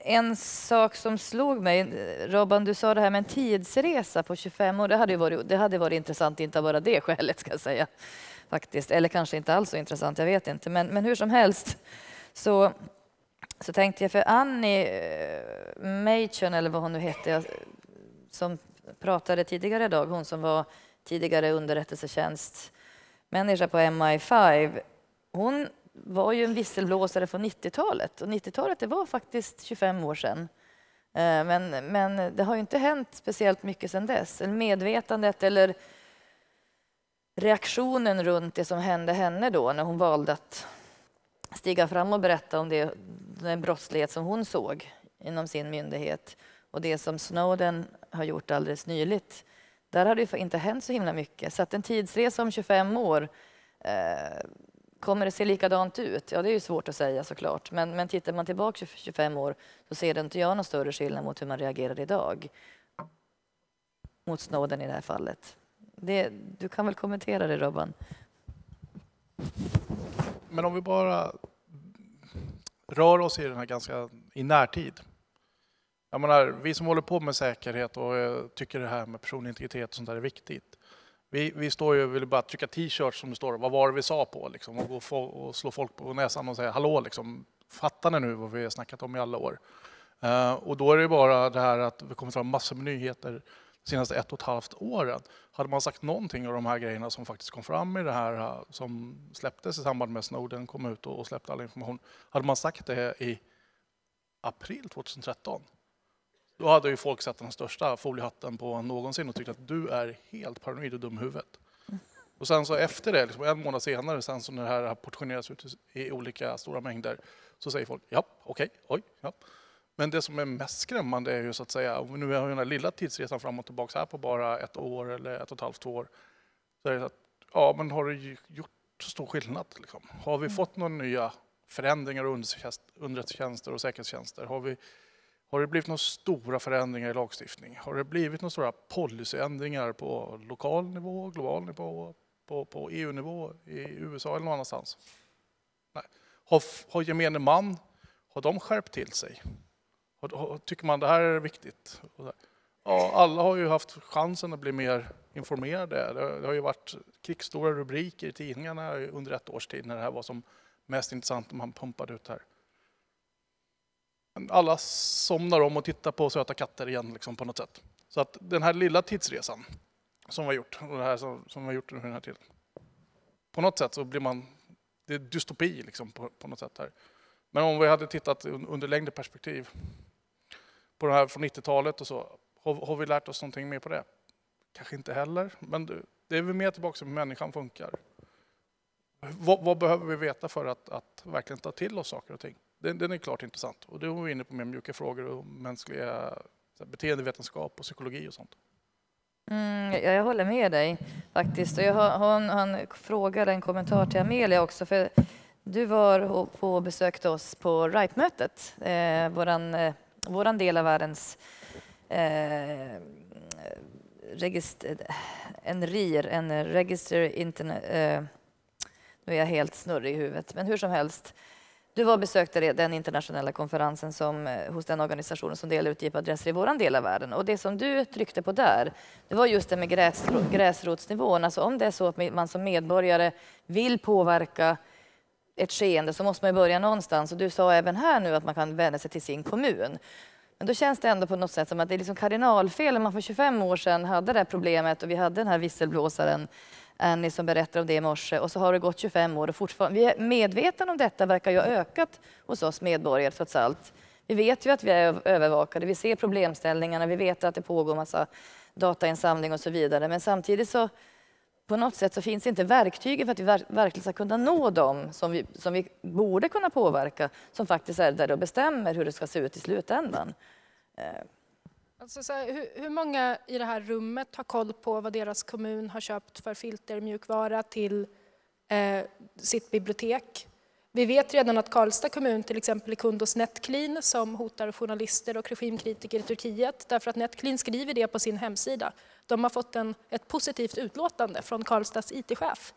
En sak som slog mig, Robban, du sa det här med en tidsresa på 25 år. Det hade varit intressant, inte bara det skälet ska jag säga. Faktiskt. Eller kanske inte alls så intressant, jag vet inte. Men hur som helst så tänkte jag för Annie Machen, eller vad hon nu hette, som pratade tidigare idag, hon som var tidigare underrättelsetjänstmänniska på MI5. Hon var ju en visselblåsare från 90-talet. Och 90-talet, det var faktiskt 25 år sedan. Men det har ju inte hänt speciellt mycket sedan dess. Medvetandet eller reaktionen runt det som hände henne då när hon valde att stiga fram och berätta om den brottslighet som hon såg inom sin myndighet och det som Snowden har gjort alldeles nyligt. Där har det ju inte hänt så himla mycket. Så att en tidsresa om 25 år, kommer det se likadant ut? Ja, det är ju svårt att säga såklart. Men tittar man tillbaka 25 år så ser det inte jag någon större skillnad mot hur man reagerar idag. Mot Snowden i det här fallet. Du kan väl kommentera det, Robban? Men om vi bara rör oss i den här ganska i närtid. Jag menar, vi som håller på med säkerhet och tycker det här med personlig integritet och sånt där är viktigt. Vi står ju och vill bara trycka t-shirts som det står, vad var det vi sa på liksom, och gå och slå folk på näsan och säga hallå liksom, fattar ni nu vad vi har snackat om i alla år? Och då är det bara det här att vi kommer fram massor med nyheter de senaste 1,5 åren. Hade man sagt någonting av de här grejerna som faktiskt kom fram i det här som släpptes i samband med Snowden kom ut och släppte all information. Hade man sagt det i april 2013, då hade ju folk sett den största foliehatten på någonsin och tyckt att du är helt paranoid och dum i huvudet. Och sen så efter det, liksom en månad senare, sen så när det här portioneras ut i olika stora mängder, så säger folk ja, okej, oj, ja. Men det som är mest skrämmande är ju så att säga, om vi nu har den här lilla tidsresan fram och tillbaka här på bara 1 år eller 1,5-2 år, så är det så att, ja men har det gjort så stor skillnad liksom? Har vi fått några nya förändringar och underrättelsetjänster och säkerhetstjänster? Har det blivit några stora förändringar i lagstiftning? Har det blivit några stora policyändringar på lokal nivå, global nivå, på EU-nivå, i USA eller någon annanstans? Nej. Har gemene man, har de skärpt till sig? Tycker man det här är viktigt? Ja, alla har ju haft chansen att bli mer informerade. Det har ju varit krigsstora rubriker i tidningarna under 1 års tid när det här var som mest intressant om man pumpade ut här. Alla somnar om och tittar på söta katter igen liksom, på något sätt. Så att den här lilla tidsresan som vi har gjort, och det här som vi har gjort den här tiden, på något sätt så blir det är dystopi liksom, på något sätt här. Men om vi hade tittat under längre perspektiv på det här från 90-talet och så, har vi lärt oss någonting mer på det? Kanske inte heller, men det är väl mer tillbaka till hur människan funkar. Vad behöver vi veta för att verkligen ta till oss saker och ting? Den är klart intressant. Och då är vi inne på mer mjuka frågor och mänskliga beteendevetenskap och psykologi och sånt. Jag håller med dig faktiskt. Och jag har en fråga, en kommentar till Amelia också. För du var på och besökte oss på RIPE-mötet. Våran del av världens nu är jag helt snurrig i huvudet. Men hur som helst. Du var och besökte den internationella konferensen hos den organisationen som delar ut IP-adresser i våran del av världen. Och det som du tryckte på där, det var just det med gräsrotsnivån. Alltså om det är så att man som medborgare vill påverka ett skeende så måste man börja någonstans. Och du sa även här nu att man kan vända sig till sin kommun. Men då känns det ändå på något sätt som att det är liksom kardinalfel. Om man för 25 år sedan hade det här problemet och vi hade den här visselblåsaren Annie som berättar om det i morse, och så har det gått 25 år och fortfarande, vi är medvetna om detta, verkar ju ha ökat hos oss medborgare trots allt. Vi vet ju att vi är övervakade, vi ser problemställningarna, vi vet att det pågår massa datainsamling och så vidare, men samtidigt så på något sätt så finns inte verktyget för att vi verkligen ska kunna nå dem som vi borde kunna påverka, som faktiskt är där och bestämmer hur det ska se ut i slutändan. Alltså så här, hur många i det här rummet har koll på vad deras kommun har köpt för filtermjukvara till sitt bibliotek? Vi vet redan att Karlstad kommun till exempel är kund hos Netclean som hotar journalister och regimkritiker i Turkiet därför att Netclean skriver det på sin hemsida. De har fått ett positivt utlåtande från Karlstads IT-chef.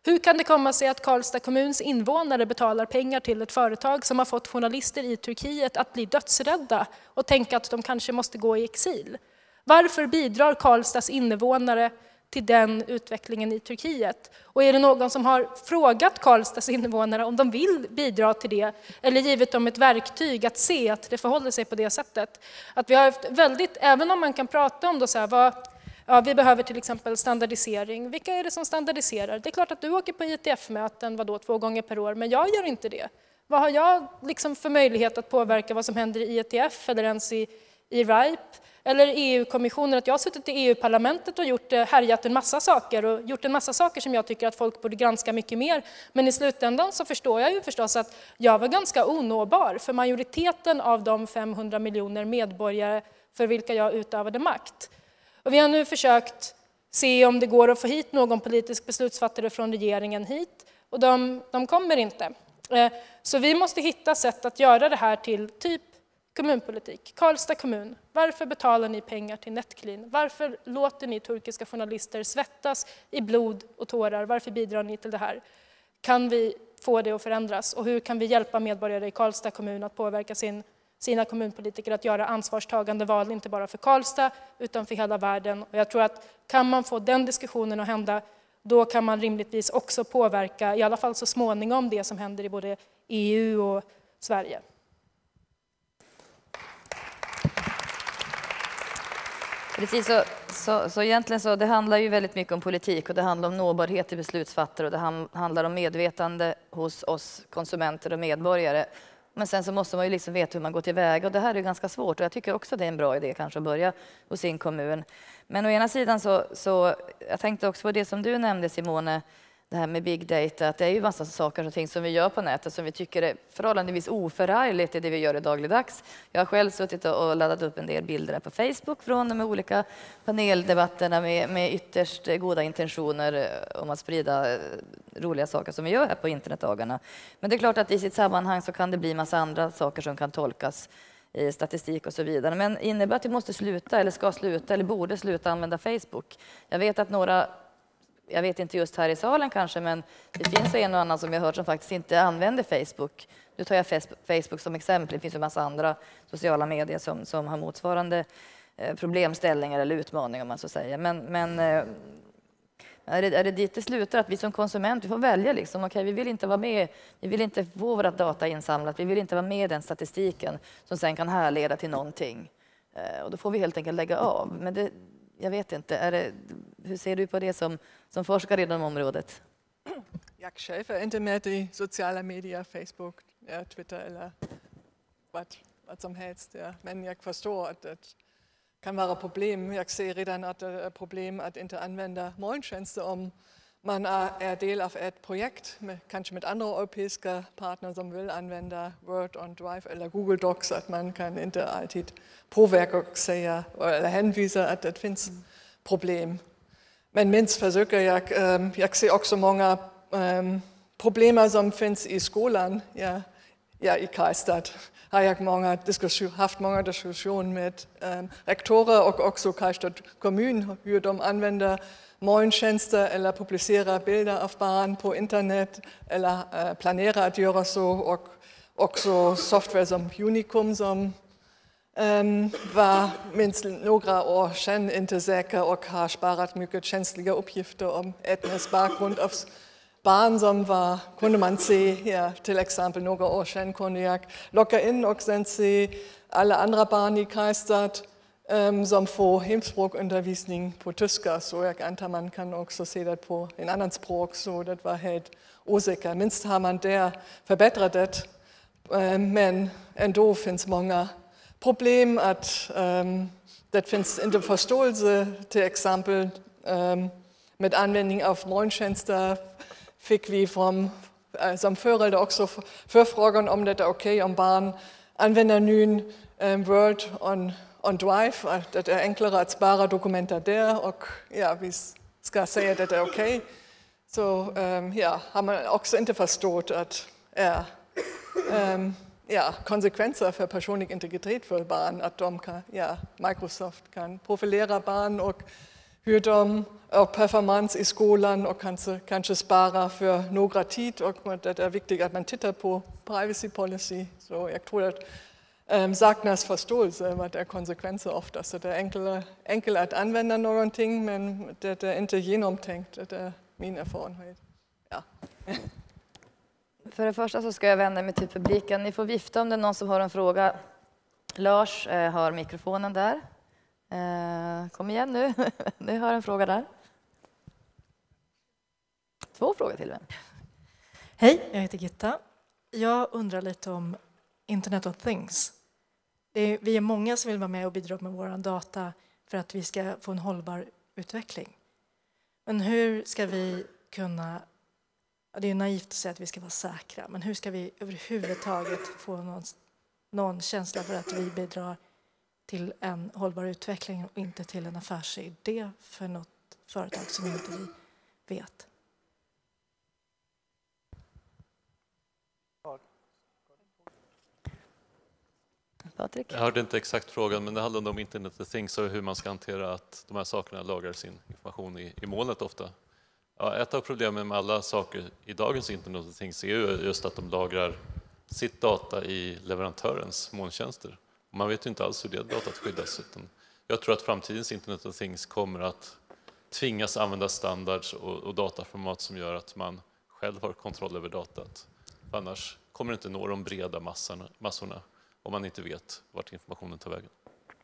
Hur kan det komma sig att Karlstad kommuns invånare betalar pengar till ett företag som har fått journalister i Turkiet att bli dödsrädda och tänka att de kanske måste gå i exil? Varför bidrar Karlstads invånare till den utvecklingen i Turkiet? Och är det någon som har frågat Karlstads invånare om de vill bidra till det, eller givit dem ett verktyg att se att det förhåller sig på det sättet? Att vi har haft väldigt, även om man kan prata om då så här, vi behöver till exempel standardisering. Vilka är det som standardiserar? Det är klart att du åker på IETF-möten 2 gånger per år, men jag gör inte det. Vad har jag liksom för möjlighet att påverka vad som händer i IETF eller ens i RIPE? Eller EU-kommissionen, att jag har suttit i EU-parlamentet och härjat en massa saker och gjort en massa saker som jag tycker att folk borde granska mycket mer. Men i slutändan så förstår jag ju förstås att jag var ganska onåbar för majoriteten av de 500 miljoner medborgare för vilka jag utövade makt. Och vi har nu försökt se om det går att få hit någon politisk beslutsfattare från regeringen hit, och de kommer inte. Så vi måste hitta sätt att göra det här till typ kommunpolitik. Karlstad kommun, varför betalar ni pengar till Netclean? Varför låter ni turkiska journalister svettas i blod och tårar? Varför bidrar ni till det här? Kan vi få det att förändras? Och hur kan vi hjälpa medborgare i Karlstad kommun att påverka sina kommunpolitiker att göra ansvarstagande val, inte bara för Karlstad utan för hela världen? Och jag tror att kan man få den diskussionen att hända, då kan man rimligtvis också påverka, i alla fall så småningom, det som händer i både EU och Sverige. Precis, så egentligen så det handlar ju väldigt mycket om politik, och det handlar om nåbarhet till beslutsfattare, och det handlar om medvetande hos oss konsumenter och medborgare. Men sen så måste man ju liksom veta hur man går tillväga, och det här är ganska svårt, och jag tycker också det är en bra idé kanske att börja hos sin kommun. Men å ena sidan så jag tänkte också på det som du nämnde, Simone, det här med big data, att det är ju massa saker och ting som vi gör på nätet som vi tycker är förhållandevis oförargligt i det vi gör i dagligdags. Jag har själv suttit och laddat upp en del bilder på Facebook från de olika paneldebatterna med ytterst goda intentioner om att sprida roliga saker som vi gör här på internetdagarna. Men det är klart att i sitt sammanhang så kan det bli massa andra saker som kan tolkas i statistik och så vidare. Men innebär att vi måste sluta, eller ska sluta, eller borde sluta använda Facebook? Jag vet att jag vet inte just här i salen kanske, men det finns en och annan som jag hört som faktiskt inte använder Facebook. Nu tar jag Facebook som exempel. Det finns en massa andra sociala medier som har motsvarande problemställningar eller utmaningar, om man så säger. Men är det dit det slutar, att vi som konsument vi får välja liksom, okej, vi vill inte vara med, vi vill inte få våra data insamlat, vi vill inte vara med i den statistiken som sen kan härleda till någonting. Och då får vi helt enkelt lägga av. Men jag vet inte, hur ser du på det som forskare inom området? Jag själv är inte med i sociala medier, Facebook, Twitter eller vad som helst. Ja. Men jag förstår att det kan vara problem. Jag ser redan att det är problem att inte använda molntjänster om man är del av ett projekt, kanske med andra europeiska partner som vill använda Word och Drive eller Google Docs, att man kan inte alltid påverka och säga eller hänvisa att det finns problem. Men minst försöker jag ser också många problem som finns i skolan. Ja, i Karlstad har jag haft många diskussioner med rektorer och också Karlstad kommun, hur de använder molntjänster eller publicerar bilder av barn på internet eller planerar att göra så, och också software som Unicum som var minst några år sedan inte säker och har sparat mycket känsliga uppgifter om etnisk bakgrund av barn som kunde man se, till exempel några år sedan kunde jag logga in och sen se alla andra barn i Karlstad som får hemspråkundervisning på tyska, så jag antar man kan också se det på en annan språk, så det var helt osäkert. Minst har man där förbättrat det, men ändå finns många problem att det finns inte förståelse, till exempel med användning av molntjänster fick vi som förälder också förfrågan om det är okej om barn använder nu Word och Drive, att det är enklare att spara dokumenter där, och vi ska säga att det är okej. Så har man också inte förstått att konsekvenser för personlig integritet för barn, att Microsoft kan profilera barn och hur de och performance i skolan och kanske spara för några tid. Och det är viktigt att man tittar på privacy policy. Så jag tror att saknas förståelse vad det är konsekvenser ofta. Så det är enkelt att använda någonting, men det är inte genomtänkt. Det är min erfarenhet. Ja. För det första så ska jag vända mig till publiken. Ni får vifta om det är någon som har en fråga. Lars har mikrofonen där. Kom igen nu. Nu har en fråga där. 2 frågor till vem? Hej, jag heter Gitta. Jag undrar lite om Internet of Things. Vi är många som vill vara med och bidra med vår data för att vi ska få en hållbar utveckling. Men hur ska vi kunna... Det är naivt att säga att vi ska vara säkra, men hur ska vi överhuvudtaget få någon känsla för att vi bidrar till en hållbar utveckling och inte till en affärsidé för något företag som inte vi vet? Patrik? Jag hörde inte exakt frågan, men det handlade om Internet of Things och hur man ska hantera att de här sakerna lagrar sin information i molnet ofta. Ja, ett av problemen med alla saker i dagens Internet of Things är ju just att de lagrar sitt data i leverantörens molntjänster. Man vet ju inte alls hur det datat skyddas. Utan jag tror att framtidens Internet of Things kommer att tvingas använda standards och dataformat som gör att man själv har kontroll över datat. För annars kommer det inte nå de breda massorna om man inte vet vart informationen tar vägen.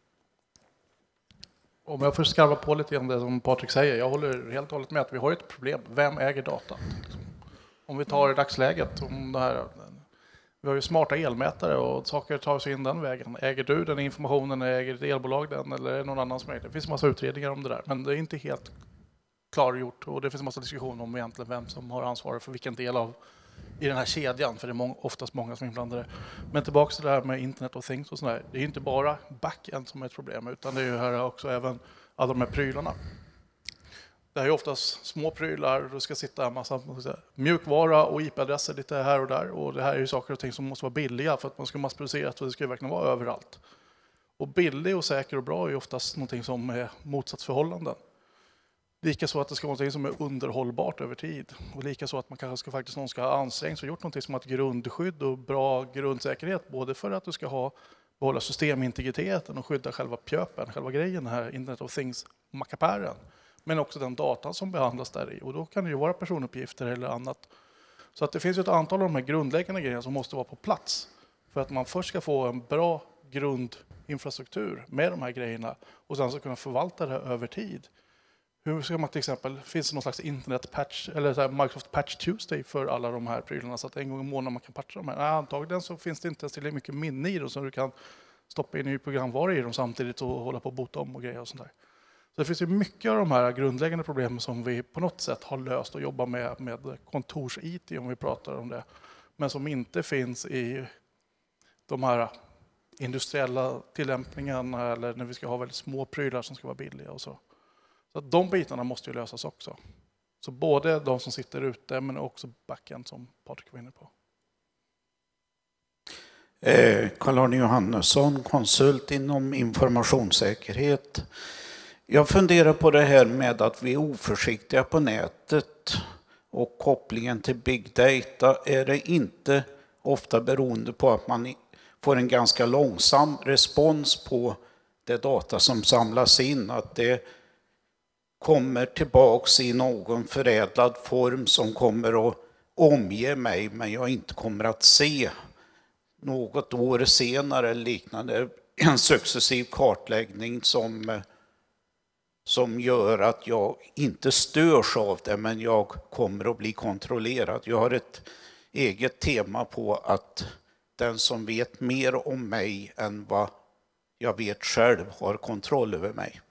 Om jag får skarva på lite grann det som Patrik säger. Jag håller helt och hållet med att vi har ett problem. Vem äger datan? Om vi tar i dagsläget. Vi har ju smarta elmätare och saker tar sig in den vägen. Äger du den informationen? Äger ett elbolag den? Eller är det någon annan som äger det? Det finns en massa utredningar om det där. Men det är inte helt klargjort. Och det finns en massa diskussioner om egentligen vem som har ansvar för vilken del av i den här kedjan, för det är oftast många som är inblandade. Men tillbaka till det här med Internet of Things och sådär. Det är ju inte bara backend som är ett problem, utan det är ju här också även alla de här prylarna. Det är ju oftast små prylar, och det ska sitta en massa mjukvara och IP-adresser lite här och där. Och det här är ju saker och ting som måste vara billiga för att man ska massproducera, för det ska ju verkligen vara överallt. Och billig och säker och bra är ju oftast någonting som är motsatsförhållanden. Lika så att det ska vara något som är underhållbart över tid. Och lika så att man kanske någon ska ha ansträngt och gjort något som har ett grundskydd och bra grundsäkerhet. Både för att du ska behålla systemintegriteten och skydda själva pjöpen, själva grejen, den här Internet of Things-mackapären. Men också den datan som behandlas där i. Och då kan det ju vara personuppgifter eller annat. Så att det finns ett antal av de här grundläggande grejerna som måste vara på plats. För att man först ska få en bra grundinfrastruktur med de här grejerna. Och sen ska kunna förvalta det över tid. Hur ska man till exempel, finns det någon slags internetpatch eller så här Microsoft Patch Tuesday för alla de här prylarna så att en gång i månaden man kan patcha dem här? Nej, antagligen så finns det inte ens tillräckligt mycket minne i dem så du kan stoppa in ny programvara i dem samtidigt och hålla på att bota om och grejer och sånt där. Så det finns ju mycket av de här grundläggande problemen som vi på något sätt har löst och jobbar med kontors-IT om vi pratar om det. Men som inte finns i de här industriella tillämpningarna eller när vi ska ha väldigt små prylar som ska vara billiga och så. Så att de bitarna måste ju lösas också. Så både de som sitter ute men också backend som Patrik var inne på. Carl-Arne Johannesson, konsult inom informationssäkerhet. Jag funderar på det här med att vi är oförsiktiga på nätet och kopplingen till big data. Är det inte ofta beroende på att man får en ganska långsam respons på det data som samlas in? Att det kommer tillbaks i någon förädlad form som kommer att omge mig men jag inte kommer att se något år senare liknande en successiv kartläggning som gör att jag inte störs av det men jag kommer att bli kontrollerad. Jag har ett eget tema på att den som vet mer om mig än vad jag vet själv har kontroll över mig.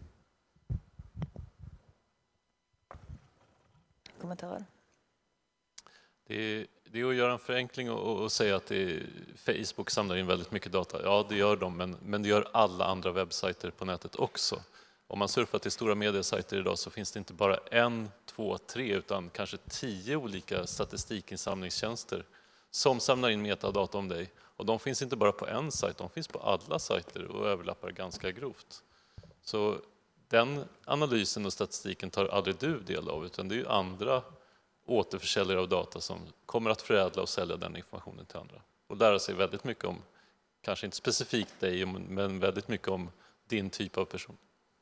Kommentar. Det är att göra en förenkling och säga att Facebook samlar in väldigt mycket data. Ja, det gör de, men det gör alla andra webbsajter på nätet också. Om man surfar till stora mediesajter idag så finns det inte bara 1, 2, 3 utan kanske 10 olika statistikinsamlingstjänster som samlar in metadata om dig. Och de finns inte bara på en sajt, de finns på alla sajter och överlappar ganska grovt. Så den analysen och statistiken tar aldrig du del av, utan det är ju andra återförsäljare av data som kommer att förädla och sälja den informationen till andra. Och lära sig väldigt mycket om, kanske inte specifikt dig, men väldigt mycket om din typ av person.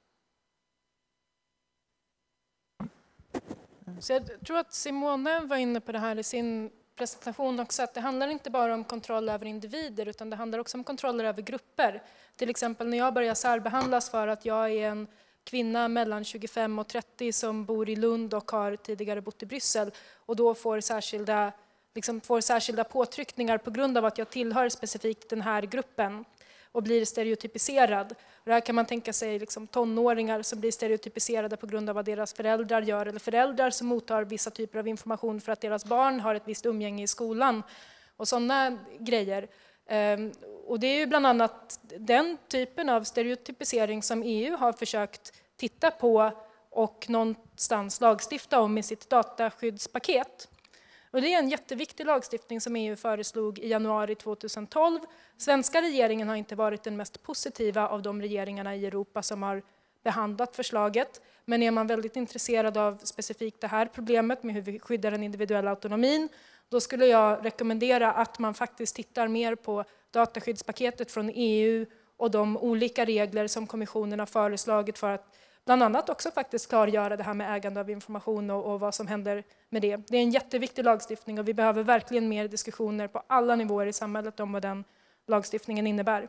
Så jag tror att Simone var inne på det här i sin presentation också, att det handlar inte bara om kontroll över individer, utan det handlar också om kontroller över grupper. Till exempel när jag börjar särbehandlas för att jag är en kvinna mellan 25 och 30 som bor i Lund och har tidigare bott i Bryssel, och då får särskilda påtryckningar på grund av att jag tillhör specifikt den här gruppen och blir stereotypiserad. Och det här kan man tänka sig tonåringar som blir stereotypiserade på grund av vad deras föräldrar gör, eller föräldrar som mottar vissa typer av information för att deras barn har ett visst umgänge i skolan och sådana grejer. Och det är ju bland annat den typen av stereotypisering som EU har försökt titta på och någonstans lagstifta om i sitt dataskyddspaket. Och det är en jätteviktig lagstiftning som EU föreslog i januari 2012. Svenska regeringen har inte varit den mest positiva av de regeringarna i Europa som har behandlat förslaget. Men är man väldigt intresserad av specifikt det här problemet med hur vi skyddar den individuella autonomin, då skulle jag rekommendera att man faktiskt tittar mer på dataskyddspaketet från EU och de olika regler som kommissionen har föreslagit för att bland annat också faktiskt klargöra det här med ägande av information och vad som händer med det. Det är en jätteviktig lagstiftning och vi behöver verkligen mer diskussioner på alla nivåer i samhället om vad den lagstiftningen innebär.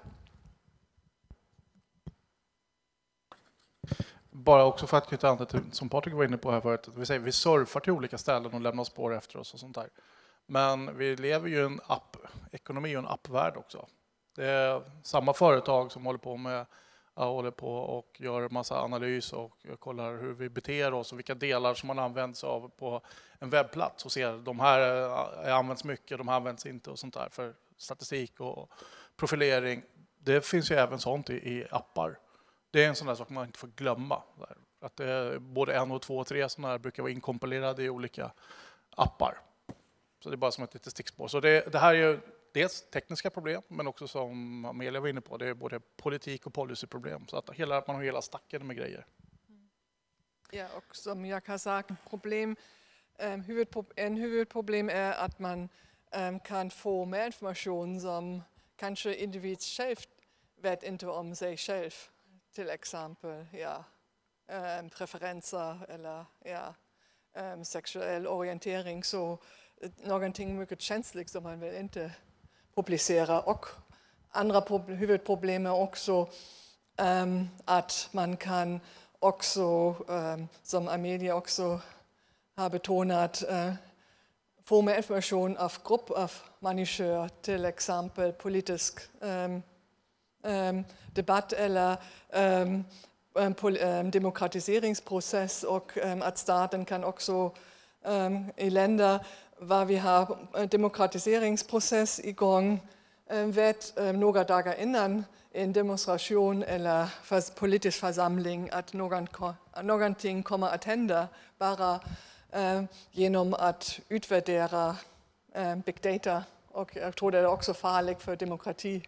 Bara också för att knyta an till, som Patrik var inne på här förut, vi surfar till olika ställen och lämnar spår efter oss och sånt där. Men vi lever ju i en app-ekonomi och en appvärld också. Det är samma företag som håller på och gör massa analys och kollar hur vi beter oss och vilka delar som man används av på en webbplats och ser de här används mycket, de här används inte och sånt där för statistik och profilering. Det finns ju även sånt i appar. Det är en sån där sak man inte får glömma. Att det är både 1, 2 och 3 sådana här brukar vara inkompilerade i olika appar. Så det är bara som ett litet stickspår. Så det här är ju dels tekniska problem, men också som Amelia var inne på, det är både politik och policyproblem. Så att man har hela stacken med grejer. Ja, och som jag har sagt, en huvudproblem är att man kan få mer information som kanske individ själv vet inte om sig själv. Till exempel preferenser eller sexuell orientering. Så någonting mycket känsligt som man vill inte publicera. Och andra huvudproblem är också att man kan också, som Amelia också har betonat, få mer information av grupp av människor, till exempel politisk debatt eller demokratiseringsprocess, och att staten kan också i länder var vi har demokratiseringsprocess igång, vet några dagar innan en demonstration eller politisk församling att någonting kommer att hända bara genom att utvärdera big data. Och jag tror det är också farligt för demokrati.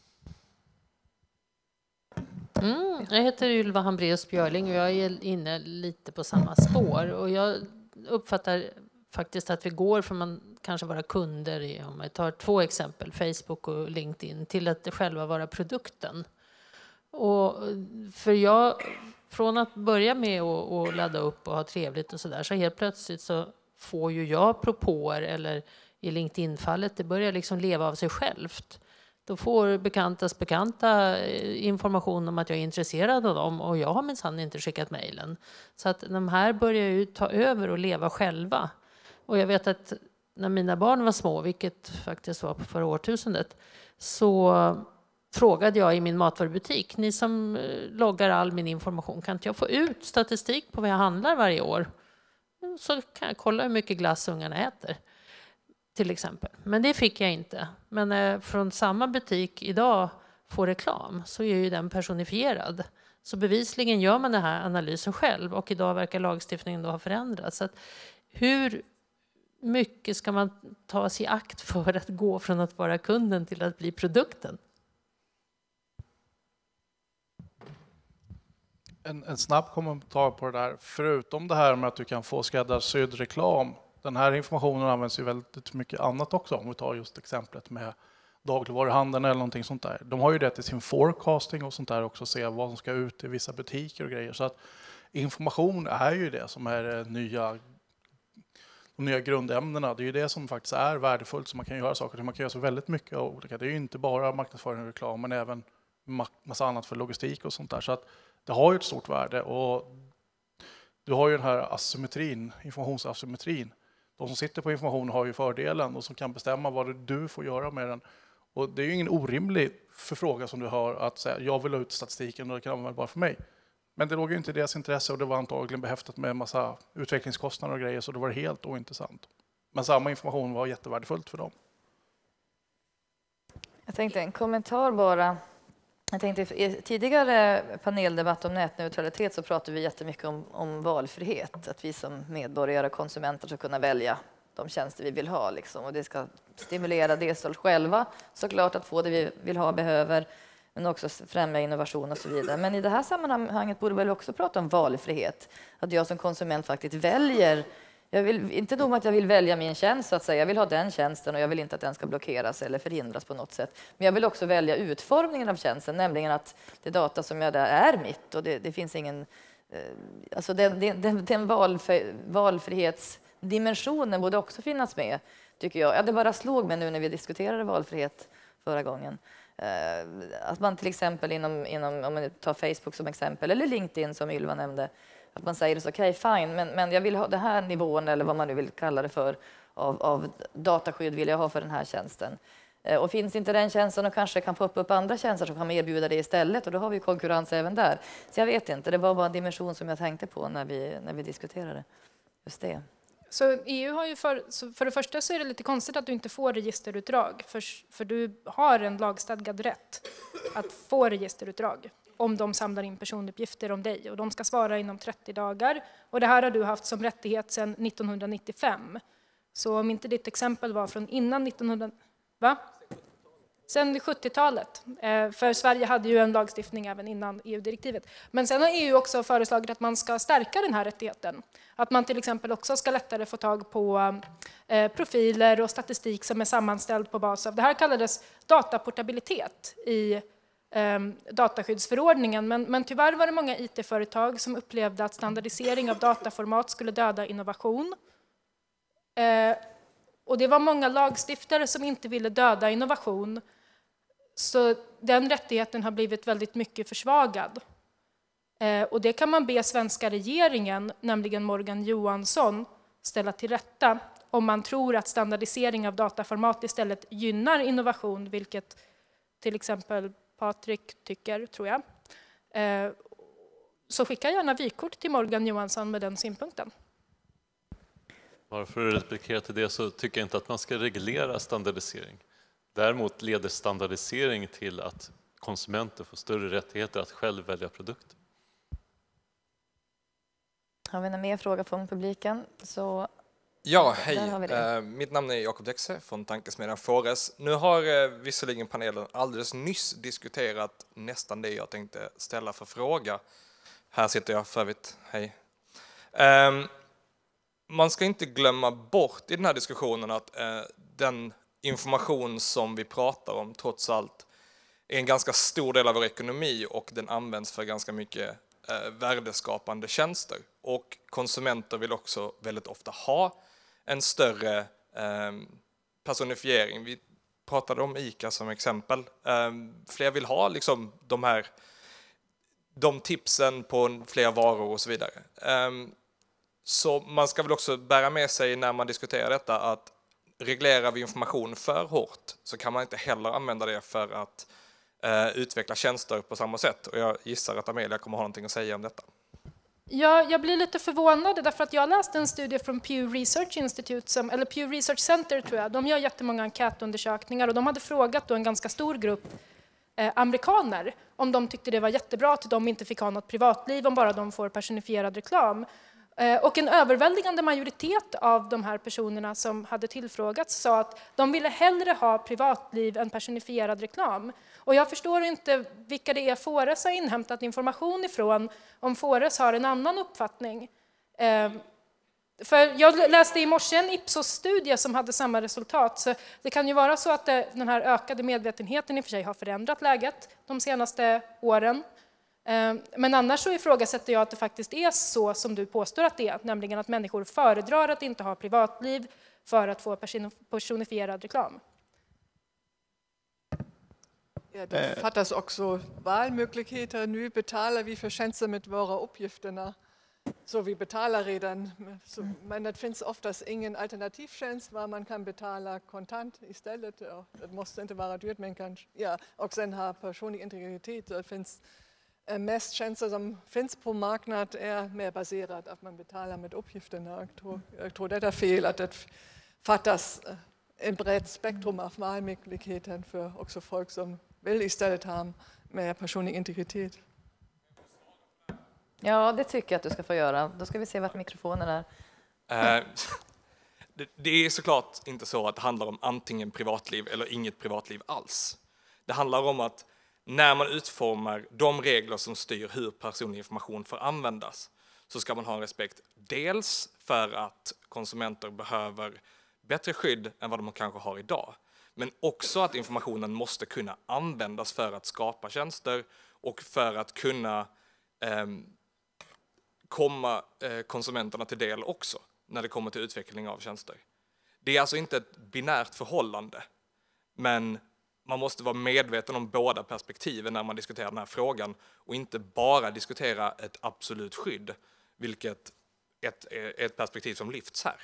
Jag heter Ylva Hambraeus Björling och jag är inne lite på samma spår. Och jag uppfattar faktiskt att vi går från att kanske vara kunder, om jag tar 2 exempel, Facebook och LinkedIn, till att själva vara produkten. Och från att börja med att ladda upp och ha trevligt och sådär, så helt plötsligt så får ju jag propåer, eller i LinkedIn-fallet, det börjar liksom leva av sig självt. Då får bekantas bekanta information om att jag är intresserad av dem, och jag har minsann inte skickat mejlen. Så att de här börjar ju ta över och leva själva. Och jag vet att när mina barn var små, vilket faktiskt var på förra årtusendet, så frågade jag i min matvarubutik: ni som loggar all min information, kan inte jag få ut statistik på vad jag handlar varje år? Så kan jag kolla hur mycket glass ungarna äter, till exempel. Men det fick jag inte. Men från samma butik idag får reklam, så är ju den personifierad. Så bevisligen gör man den här analysen själv, och idag verkar lagstiftningen då ha förändrats. Så att hur mycket ska man ta sig i akt för att gå från att vara kunden till att bli produkten? En snabb kommentar på det där. Förutom det här med att du kan få skräddarsydd reklam. Den här informationen används ju väldigt mycket annat också. Om vi tar just exemplet med dagligvaruhandeln eller någonting sånt där. De har ju det till sin forecasting och sånt där också. Se vad som ska ut i vissa butiker och grejer. Så att information är ju det som är de nya grundämnena. Det är ju det som faktiskt är värdefullt. Så man kan göra saker. Man kan göra så väldigt mycket av olika. Det är ju inte bara marknadsföring och reklam. Men även massa annat för logistik och sånt där. Så att det har ju ett stort värde. Och du har ju den här asymmetrin, informationsasymmetrin. De som sitter på information har ju fördelen och som kan bestämma vad du får göra med den. Och det är ju ingen orimlig förfrågan som du har att säga jag vill ha ut statistiken och det kan använda bara för mig. Men det låg ju inte i deras intresse och det var antagligen behäftat med en massa utvecklingskostnader och grejer så det var helt ointressant. Men samma information var jättevärdefullt för dem. Jag tänkte en kommentar bara. Jag tänkte i tidigare paneldebatt om nätneutralitet så pratade vi jättemycket om valfrihet. Att vi som medborgare och konsumenter ska kunna välja de tjänster vi vill ha. Liksom. Och det ska stimulera dels oss själva såklart att få det vi vill ha behöver. Men också främja innovation och så vidare. Men i det här sammanhanget borde vi väl också prata om valfrihet. Att jag som konsument faktiskt väljer. Jag vill inte nog att jag vill välja min tjänst så att säga. Jag vill ha den tjänsten och jag vill inte att den ska blockeras eller förhindras på något sätt. Men jag vill också välja utformningen av tjänsten, nämligen att det data som jag där är mitt och det finns ingen... Alltså den valfrihetsdimensionen borde också finnas med, tycker jag. Ja, det bara slog mig nu när vi diskuterade valfrihet förra gången. Att man till exempel inom om man tar Facebook som exempel eller LinkedIn som Ylva nämnde, att man säger så okej, fine, men jag vill ha den här nivån eller vad man nu vill kalla det för av dataskydd vill jag ha för den här tjänsten. Och finns inte den tjänsten och kanske kan poppa upp andra tjänster som kan erbjuda det istället och då har vi konkurrens även där. Så jag vet inte, det var bara en dimension som jag tänkte på när vi diskuterade just det. Så EU har ju för det första så är det lite konstigt att du inte får registerutdrag för du har en lagstadgad rätt att få registerutdrag om de samlar in personuppgifter om dig och de ska svara inom 30 dagar och det här har du haft som rättighet sedan 1995. Så om inte ditt exempel var från innan 1900... Va? Sen 70-talet. För Sverige hade ju en lagstiftning även innan EU-direktivet. Men sen har EU också föreslagit att man ska stärka den här rättigheten. Att man till exempel också ska lättare få tag på profiler och statistik som är sammanställd på bas av... Det här kallades dataportabilitet i dataskyddsförordningen. Men tyvärr var det många IT-företag som upplevde att standardisering av dataformat skulle döda innovation. Och det var många lagstiftare som inte ville döda innovation. Så den rättigheten har blivit väldigt mycket försvagad. Och det kan man be svenska regeringen, nämligen Morgan Johansson, ställa till rätta om man tror att standardisering av dataformat istället gynnar innovation, vilket till exempel Patrik tycker, tror jag. Så skicka gärna vykort till Morgan Johansson med den synpunkten. Bara för att replikera till det så tycker jag inte att man ska reglera standardisering. Däremot leder standardisering till att konsumenter får större rättigheter att själv välja produkt. Har vi några mer frågor från publiken? Så ja, hej. Mitt namn är Jakob Dexe från Tankesmedjan Fores. Nu har visserligen panelen alldeles nyss diskuterat nästan det jag tänkte ställa för fråga. Här sitter jag för övrigt. Hej. Man ska inte glömma bort i den här diskussionen att den information som vi pratar om trots allt är en ganska stor del av vår ekonomi och den används för ganska mycket värdeskapande tjänster. Och konsumenter vill också väldigt ofta ha en större personifiering. Vi pratade om ICA som exempel. Fler vill ha liksom de tipsen på fler varor och så vidare. Så man ska väl också bära med sig när man diskuterar detta att reglerar vi information för hårt så kan man inte heller använda det för att utveckla tjänster på samma sätt. Och jag gissar att Amelia kommer ha någonting att säga om detta. Ja, jag blir lite förvånad därför att jag läste en studie från Pew Research Institute, eller Pew Research Center tror jag. De gör jättemånga enkätundersökningar och de hade frågat då en ganska stor grupp amerikaner om de tyckte det var jättebra att de inte fick ha något privatliv om bara de får personifierad reklam. Och en överväldigande majoritet av de här personerna som hade tillfrågats sa att de ville hellre ha privatliv än personifierad reklam. Och jag förstår inte vilka det är Fores har inhämtat information ifrån, om Fores har en annan uppfattning. För jag läste i morse en Ipsos-studie som hade samma resultat, så det kan ju vara så att den här ökade medvetenheten i och för sig har förändrat läget de senaste åren. Men annars så ifrågasätter jag att det faktiskt är så som du påstår att det är, nämligen att människor föredrar att inte ha privatliv för att få personifierad reklam. Ja, det fattas också valmöjligheter. Nu betalar vi för tjänster med våra uppgifterna. Så vi betalar redan, men det finns oftast ingen alternativtjänst var man kan betala kontant istället. Det måste inte vara dyrt, men kan, ja, och sen har personlig integritet. Det finns mest tjänster som finns på marknaden är mer baserat att man betalar med uppgifterna. Jag tror det är fel att det fattas ett brett spektrum av valmöjligheter för också folk som vill istället ha mer personlig integritet. Ja, det tycker jag att du ska få göra. Då ska vi se vart mikrofonen är. Det är såklart inte så att det handlar om antingen privatliv eller inget privatliv alls. Det handlar om att när man utformar de regler som styr hur personlig information får användas, så ska man ha en respekt dels för att konsumenter behöver bättre skydd än vad de kanske har idag, men också att informationen måste kunna användas för att skapa tjänster och för att kunna komma konsumenterna till del också när det kommer till utveckling av tjänster. Det är alltså inte ett binärt förhållande, men man måste vara medveten om båda perspektiven när man diskuterar den här frågan och inte bara diskutera ett absolut skydd, vilket ett perspektiv som lyfts här.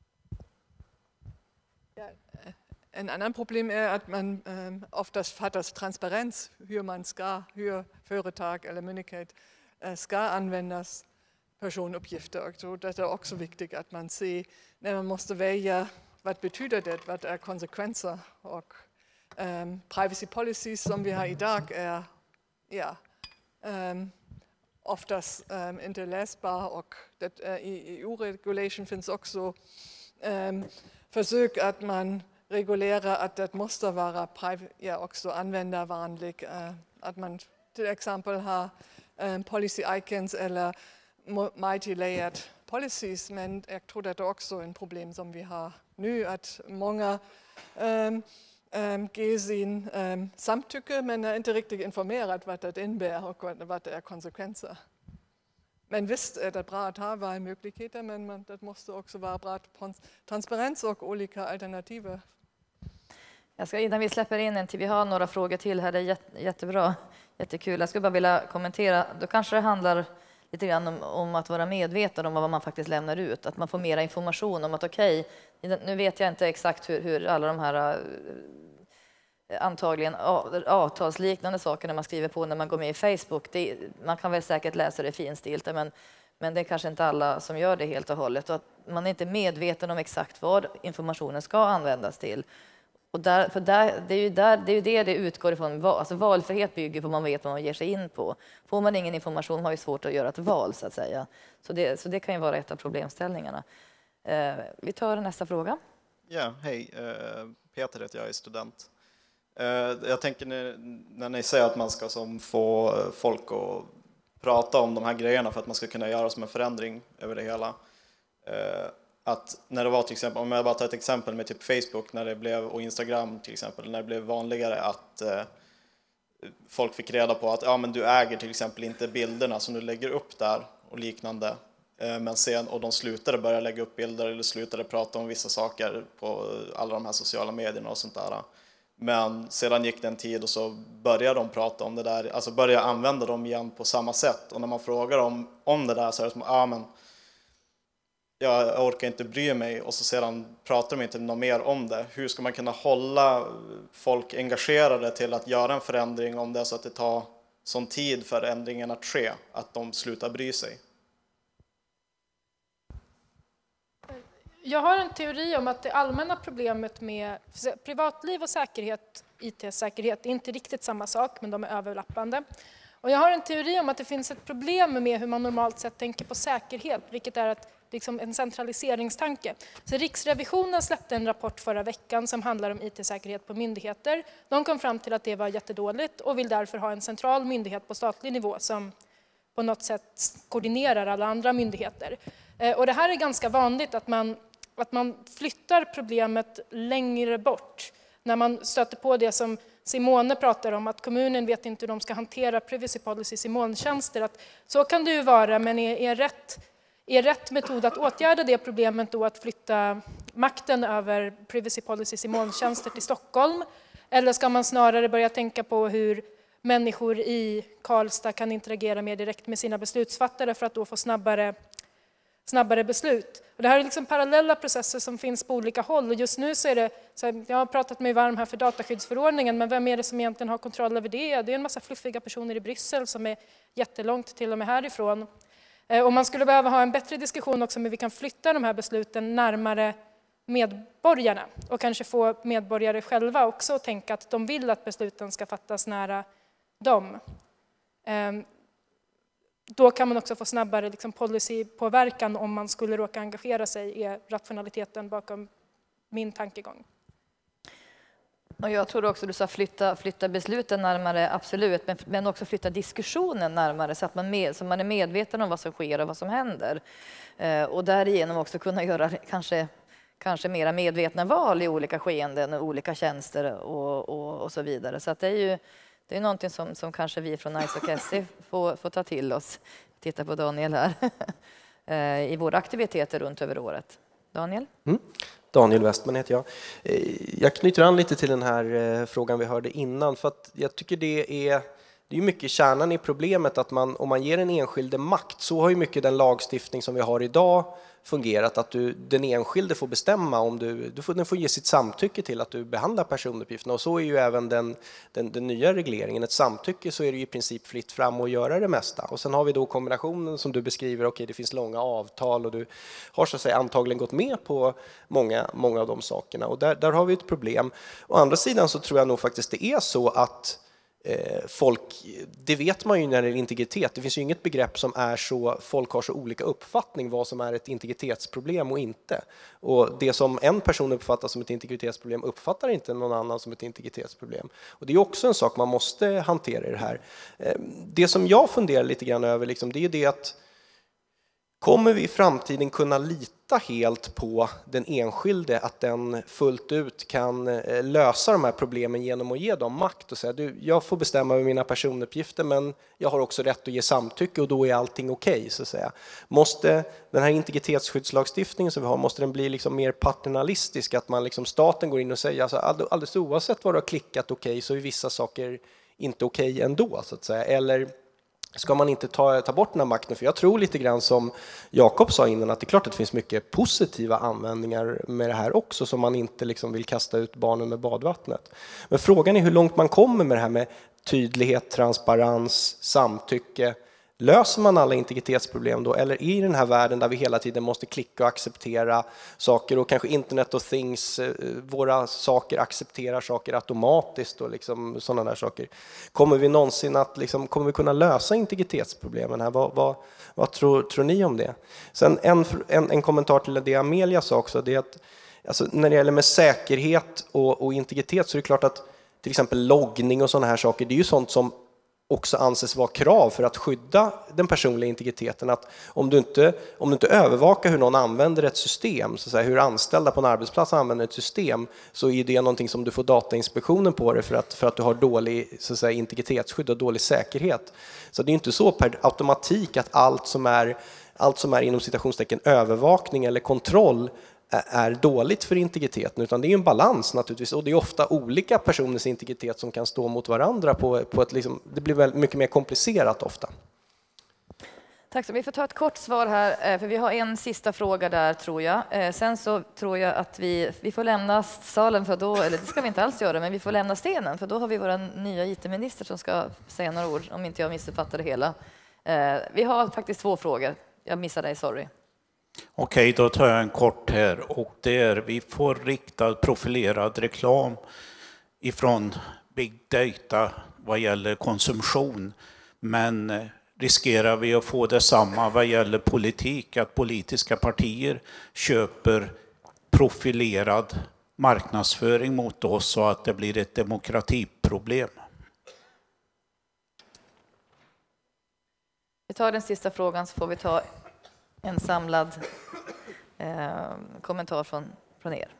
Ja, en annan problem är att man oftast fattas transparens hur företag eller myndighet ska användas personuppgifter. Så det är också viktigt att man ser när man måste välja vad betyder det, vad är konsekvenser, och privacy policies som vi har idag är oftast inte läsbar, och det, i EU-regulation finns också försök att man reglerar att det måste vara också användarvänligt, att man till exempel har policy icons eller multi-layered policies, men jag tror att det är också en problem som vi har nu, att många ger sin samtycke men är inte riktigt informerat vad det innebär och vad det är konsekvenser. Men visst är det bra att ha valmöjligheter, men det måste också vara bra transparens och olika alternativ. Innan vi släpper in en till, vi har några frågor till här, det är jättebra, jättekul. Jag skulle bara vilja kommentera, då kanske det handlar lite grann om att vara medveten om vad man faktiskt lämnar ut. Att man får mera information om att okej, nu vet jag inte exakt hur alla de här antagligen avtalsliknande sakerna man skriver på när man går med i Facebook. Man kan väl säkert läsa det finstilt, men det är kanske inte alla som gör det helt och hållet. Och att man är inte medveten om exakt vad informationen ska användas till. Och det är ju det utgår ifrån. Alltså valfrihet bygger på att man vet vad man ger sig in på. Får man ingen information har man ju svårt att göra ett val, så att säga. Så det kan ju vara ett av problemställningarna. Vi tar nästa fråga. Ja, hej. Peter heter jag, är student. Jag tänker när ni säger att man ska få folk att prata om de här grejerna för att man ska kunna göra som en förändring över det hela. Att när det var till exempel, om jag bara tar ett exempel med typ Facebook när det blev, och Instagram till exempel, när det blev vanligare att folk fick reda på att men du äger till exempel inte bilderna som du lägger upp där och liknande. Men sen, och de slutade börja lägga upp bilder eller slutade prata om vissa saker på alla de här sociala medierna och sånt där. Men sedan gick det en tid och så började de prata om det där, alltså började använda dem igen på samma sätt. Och när man frågar om det där så är det som, men jag orkar inte bry mig, och så sedan pratar de inte något mer om det. Hur ska man kunna hålla folk engagerade till att göra en förändring om det är så att det tar sån tid för ändringen att ske, att de slutar bry sig? Jag har en teori om att det allmänna problemet med privatliv och säkerhet, IT-säkerhet, är inte riktigt samma sak, men de är överlappande. Och jag har en teori om att det finns ett problem med hur man normalt sett tänker på säkerhet, vilket är att liksom en centraliseringstanke. Så Riksrevisionen släppte en rapport förra veckan som handlar om IT-säkerhet på myndigheter. De kom fram till att det var jättedåligt och vill därför ha en central myndighet på statlig nivå som på något sätt koordinerar alla andra myndigheter. Och det här är ganska vanligt att man flyttar problemet längre bort. När man stöter på det som Simone pratar om, att kommunen vet inte hur de ska hantera privacy policies i molntjänster. Att så kan det ju vara, men är rätt metod att åtgärda det problemet då att flytta makten över privacy policies i molntjänster till Stockholm? Eller ska man snarare börja tänka på hur människor i Karlstad kan interagera mer direkt med sina beslutsfattare för att då få snabbare beslut? Och det här är liksom parallella processer som finns på olika håll. Och just nu så är det, jag har pratat mig varm här för dataskyddsförordningen, men vem är det som egentligen har kontroll över det? Det är en massa fluffiga personer i Bryssel som är jättelångt till och med härifrån. Och man skulle behöva ha en bättre diskussion också om hur vi kan flytta de här besluten närmare medborgarna och kanske få medborgare själva också att tänka att de vill att besluten ska fattas nära dem. Då kan man också få snabbare liksom policypåverkan om man skulle råka engagera sig i rationaliteten bakom min tankegång. Och jag tror också du sa flytta besluten närmare, absolut, men också flytta diskussionen närmare så att man är medveten om vad som sker och vad som händer. Och därigenom också kunna göra kanske mera medvetna val i olika skeenden och olika tjänster och så vidare. Så att det är någonting som kanske vi från NICE och SE får ta till oss. Titta på Daniel här. I våra aktiviteter runt över året. Daniel? Daniel Westman heter jag. Jag knyter an lite till den här frågan vi hörde innan, för att jag tycker det är mycket kärnan i problemet att om man ger en enskilde makt, så har ju mycket den lagstiftning som vi har idag fungerat, att den enskilde får bestämma om den får ge sitt samtycke till att du behandlar personuppgifterna, och så är ju även den nya regleringen. Ett samtycke, så är det ju i princip fritt fram att göra det mesta. Och sen har vi då kombinationen som du beskriver, okej, det finns långa avtal och du har så att säga antagligen gått med på många av de sakerna, och där har vi ett problem. Å andra sidan så tror jag nog faktiskt det är så att det vet man ju när det är integritet. Det finns ju inget begrepp som är så, folk har så olika uppfattning vad som är ett integritetsproblem och inte. Och det som en person uppfattar som ett integritetsproblem uppfattar inte någon annan som ett integritetsproblem. Och det är också en sak man måste hantera i det här. Det som jag funderar lite grann över liksom, det är det att kommer vi i framtiden kunna lita helt på den enskilde, att den fullt ut kan lösa de här problemen genom att ge dem makt och säga jag får bestämma över mina personuppgifter, men jag har också rätt att ge samtycke och då är allting okej, så att säga. Måste den här integritetsskyddslagstiftningen som vi har, måste den bli liksom mer paternalistisk, att man liksom, staten går in och säger alltså, alldeles oavsett vad du har klickat okej, så är vissa saker inte okej ändå, så att säga. Eller ska man inte ta bort den här makten? För jag tror lite grann som Jakob sa innan, att det är klart att det finns mycket positiva användningar med det här också, som man inte liksom vill kasta ut barnen med badvattnet. Men frågan är hur långt man kommer med det här med tydlighet, transparens, samtycke. Löser man alla integritetsproblem då? Eller i den här världen där vi hela tiden måste klicka och acceptera saker, och kanske Internet of Things, våra saker accepterar saker automatiskt och liksom sådana där saker. Kommer vi någonsin att kommer vi kunna lösa integritetsproblemen här? Vad tror ni om det? Sen en kommentar till det Amelia sa också, det är att alltså, när det gäller med säkerhet och integritet, så är det klart att till exempel loggning och sådana här saker, det är ju sånt som också anses vara krav för att skydda den personliga integriteten. Att om du inte övervakar hur någon använder ett system, så att säga, hur anställda på en arbetsplats använder ett system, så är det någonting som du får Datainspektionen på det för att du har dålig, så att säga, integritetsskydd och dålig säkerhet. Så det är inte så per automatik att allt som är inom citationstecken övervakning eller kontroll är dåligt för integriteten, utan det är en balans naturligtvis, och det är ofta olika personers integritet som kan stå mot varandra på ett det blir väl mycket mer komplicerat ofta. Tack så. Vi får ta ett kort svar här, för vi har en sista fråga där, tror jag. Sen så tror jag att vi får lämna salen, för då, eller det ska vi inte alls göra, men vi får lämna scenen, för då har vi vår nya IT-minister som ska säga några ord, om inte jag missuppfattar det hela. Vi har faktiskt 2 frågor. Jag missade dig, sorry. Okej, då tar jag en kort här, och det är vi får riktad profilerad reklam ifrån Big Data vad gäller konsumtion. Men riskerar vi att få detsamma vad gäller politik, att politiska partier köper profilerad marknadsföring mot oss så att det blir ett demokratiproblem? Vi tar den sista frågan så får vi ta en samlad kommentar från er.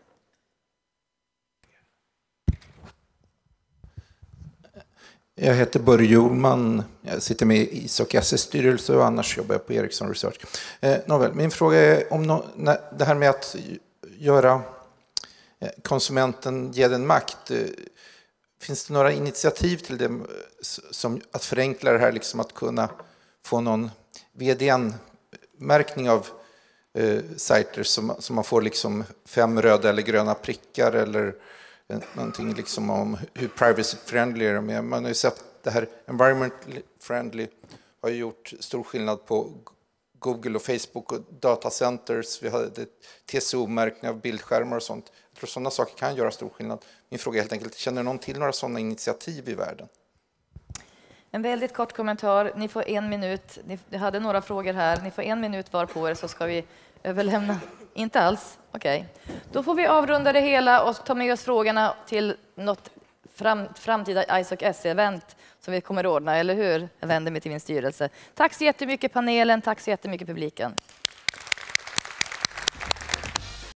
Jag heter Börje Hjulman, jag sitter med i ISOC SS-styrelse och annars jobbar jag på Ericsson Research. Nåväl, min fråga är om det här med att göra konsumenten, ge den makt. Finns det några initiativ till det som att förenkla det här, liksom att kunna få någon VDN-märkning av sajter som man får liksom 5 röda eller gröna prickar eller någonting liksom om hur privacy friendly är de är. Man har ju sett det här environment friendly har ju gjort stor skillnad på Google och Facebook och datacenters. Vi hade TCO-märkning av bildskärmar och sånt. Jag tror sådana saker kan göra stor skillnad. Min fråga är helt enkelt, känner någon till några sådana initiativ i världen? En väldigt kort kommentar. Ni får 1 minut. Ni hade några frågor här. Ni får 1 minut var på er så ska vi överlämna. Inte alls? Okej. Då får vi avrunda det hela och ta med oss frågorna till något framtida ISOC SE-event som vi kommer ordna, eller hur? Jag vänder mig till min styrelse. Tack så jättemycket panelen, tack så jättemycket publiken.